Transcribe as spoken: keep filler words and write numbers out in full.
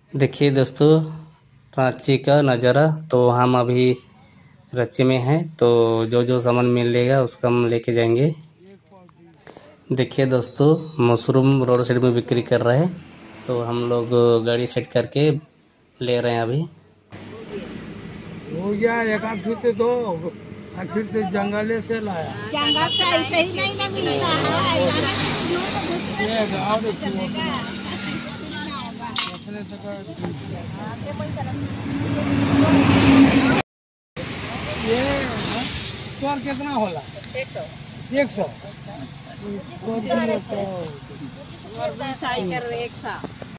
देखिए दोस्तों, रांची का नज़ारा। तो हम अभी रांची में हैं, तो जो जो सामान मिलेगा उसको हम लेके जाएंगे। देखिए दोस्तों, मशरूम रोड साइड में बिक्री कर रहे हैं, तो हम लोग गाड़ी सेट करके ले रहे हैं अभी। हो गया एक आध फिर से दो और फिर से जंगले से लाया। जंगल से ऐसे ही नहीं ना मिलता है। ये गाँव में चलेगा। ये तोर कितना होला? एक सौ एक सौ एक सौ